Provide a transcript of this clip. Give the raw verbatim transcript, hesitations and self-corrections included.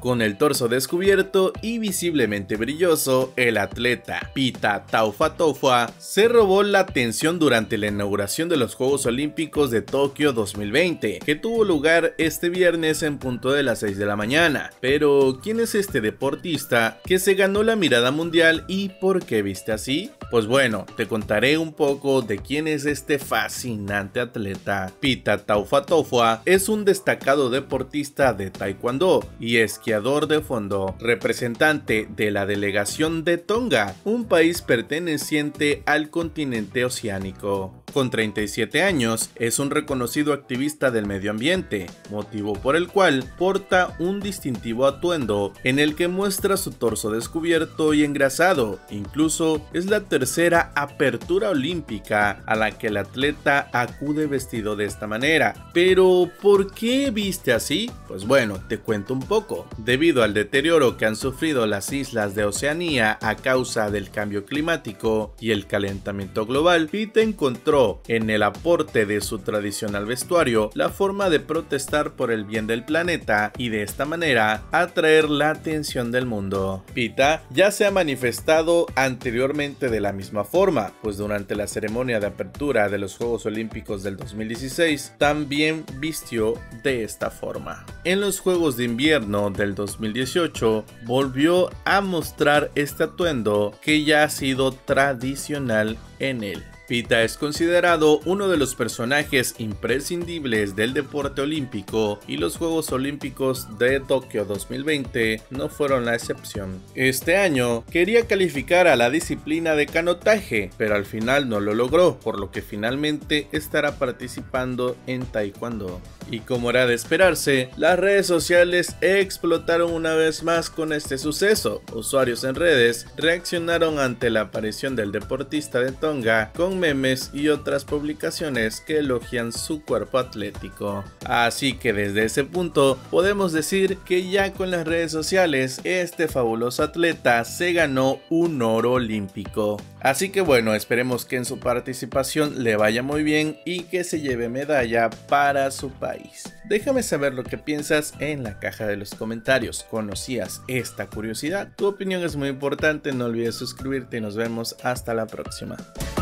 Con el torso descubierto y visiblemente brilloso, el atleta Pita Taufataufua se robó la atención durante la inauguración de los Juegos Olímpicos de Tokio dos mil veinte, que tuvo lugar este viernes en punto de las seis de la mañana. Pero, ¿quién es este deportista que se ganó la mirada mundial y por qué viste así? Pues bueno, te contaré un poco de quién es este fascinante atleta. Pita Taufataufua es un destacado deportista de taekwondo y esquiador de fondo, representante de la delegación de Tonga, un país perteneciente al continente oceánico. Con treinta y siete años, es un reconocido activista del medio ambiente, motivo por el cual porta un distintivo atuendo en el que muestra su torso descubierto y engrasado. Incluso es la tercera apertura olímpica a la que el atleta acude vestido de esta manera. Pero, ¿por qué viste así? Pues bueno, te cuento un poco. Debido al deterioro que han sufrido las islas de Oceanía a causa del cambio climático y el calentamiento global, Pita encontró en el aporte de su tradicional vestuario la forma de protestar por el bien del planeta y de esta manera atraer la atención del mundo. Pita ya se ha manifestado anteriormente de la misma forma, pues durante la ceremonia de apertura de los Juegos Olímpicos del dos mil dieciséis también vistió de esta forma. En los Juegos de Invierno del dos mil dieciocho volvió a mostrar este atuendo que ya ha sido tradicional en él. Pita es considerado uno de los personajes imprescindibles del deporte olímpico y los Juegos Olímpicos de Tokio dos mil veinte no fueron la excepción. Este año quería calificar a la disciplina de canotaje, pero al final no lo logró, por lo que finalmente estará participando en taekwondo. Y como era de esperarse, las redes sociales explotaron una vez más con este suceso. Usuarios en redes reaccionaron ante la aparición del deportista de Tonga con memes y otras publicaciones que elogian su cuerpo atlético. Así que desde ese punto podemos decir que ya con las redes sociales este fabuloso atleta se ganó un oro olímpico. Así que bueno, esperemos que en su participación le vaya muy bien y que se lleve medalla para su país. Déjame saber lo que piensas en la caja de los comentarios. ¿Conocías esta curiosidad? Tu opinión es muy importante, no olvides suscribirte y nos vemos hasta la próxima.